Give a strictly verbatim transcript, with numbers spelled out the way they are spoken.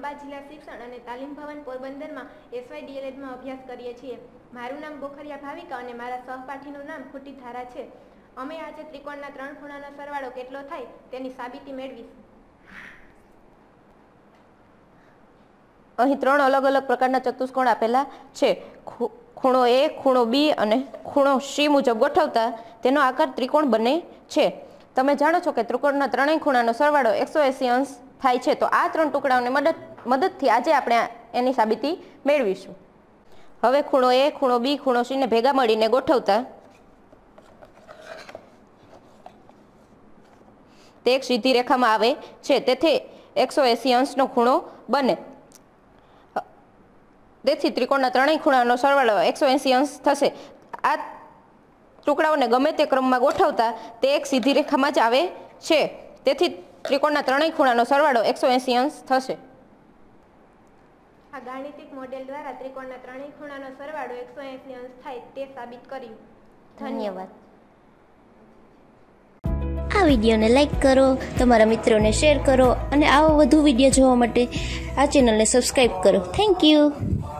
કલ્પા જિલ્લા શિક્ષણ અને તાલીમ ભવન પોરબંદરમાં એસવાય ડીએલએડમાં અભ્યાસ કરીએ છીએ. મારું નામ બોખરિયા ભાવિકા અને મારા સહપાઠીનું નામ ખુટી ધારા છે. અમે આજે ત્રિકોણના ત્રણ ખૂણાનો સરવાળો કેટલો થાય તેની સાબિતી મેળવીશું. અહીં ત્રણ અલગ અલગ પ્રકારના ચતુષ્કોણ આપેલા છે. ખૂણો એ, ખૂણો બી અને ખૂણો સી મુજબ ગોઠવતા તેનો આકાર ત્રિકોણ બને છે. તમે જાણો છો કે ત્રિકોણના ત્રણેય ખૂણાનો સરવાળો એકસો એંસી અંશ થાય છે. તો આ ત્રણ ટુકડાઓની મદદ મદદથી આજે આપણે એની સાબિતી મેળવીશું. હવે ખૂણો એ, ખૂણો બી, ખૂણો સી ને ભેગા મળીને ગોઠવતા તે એક સીધી રેખામાં આવે છે. તેથી એકસો એંસી અંશનો ખૂણો બને. તેથી ત્રિકોણના ત્રણેય ખૂણાનો સરવાળો એકસો એંસી અંશ થશે. આ ટુકડાઓને ગમે તે ક્રમમાં ગોઠવતા તે એક સીધી રેખામાં જ આવે છે. તેથી ત્રિકોણના ત્રણેય ખૂણાનો સરવાળો એકસો એંસી અંશ થશે. આ ગાણિતિક મોડેલ દ્વારા ત્રિકોણના ત્રણેય ખૂણાનો સરવાળો એકસો એંસી અંશ થાય તે સાબિત કર્યું. ધન્યવાદ. આ વિડીયોને લાઈક કરો, તમારા મિત્રોને શેર કરો અને આવા વધુ વિડીયો જોવા માટે આ ચેનલને સબસ્ક્રાઈબ કરો. Thank you.